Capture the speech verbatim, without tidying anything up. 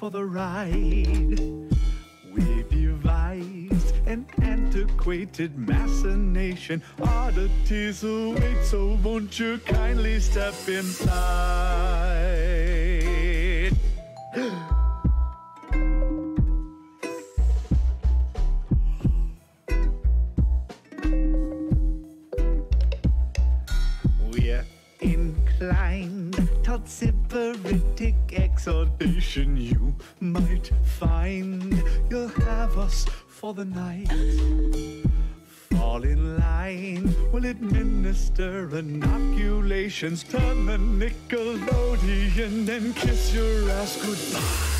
for the ride. We devised an antiquated machination. Oddities await, so won't you kindly step inside? We're inclined toward sybaritic exhortation. You might find you'll have us for the night. Fall in line, we'll administer inoculations. Turn the Nickelodeon and kiss your ass goodbye.